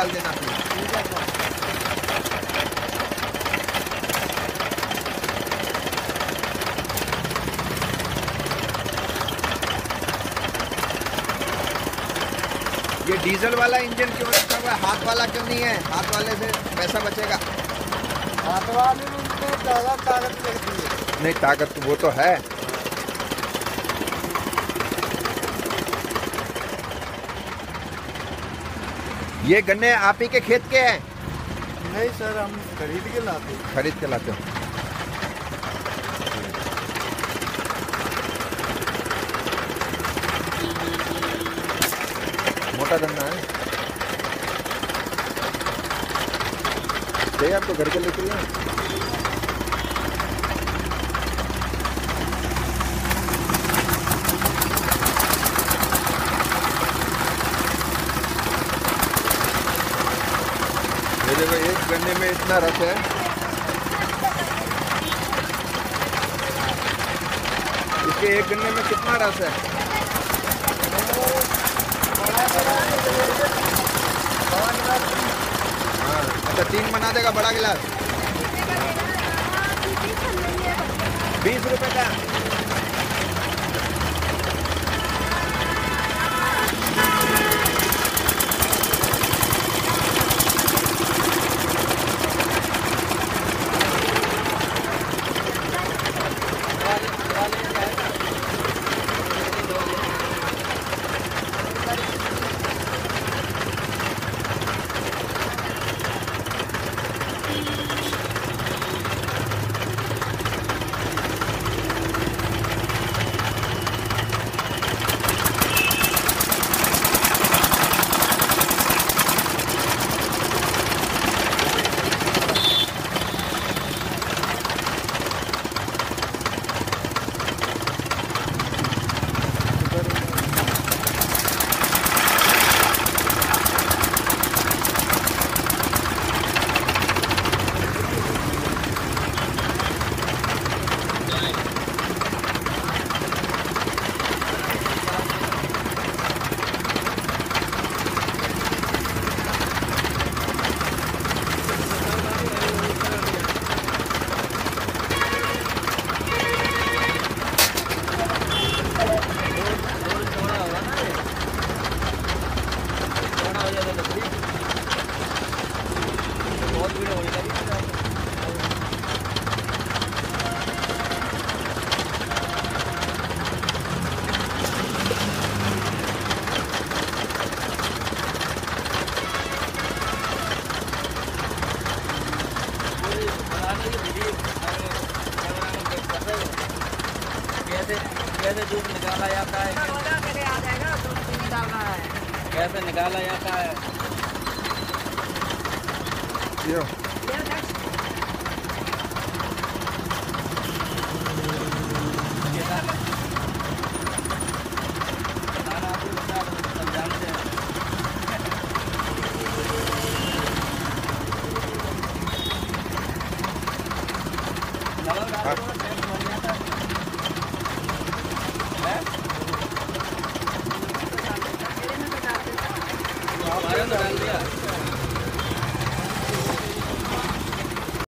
डाल देना प्लीज। ये डीजल वाला इंजन क्यों रखा हुआ है, हाथ वाला क्यों नहीं है? हाथ वाले से पैसा बचेगा। हाथ वाले में ज़्यादा ताकत लगती है। नहीं, ताकत वो तो है। ये गन्ने आप ही के खेत के हैं? नहीं सर, हम खरीद के लाते हैं। खरीद के लाते हो। मोटा गन्ना है। चाहिए आपको घर के लेके लिए? ये देखो, एक गन्ने में इतना रस है। इसके एक गन्ने में कितना रस है? हाँ, अच्छा 3 बना देगा बड़ा गिलास। 20 रुपए का। कैसे दूध निकाला जाता है, कैसे निकाला जाता है।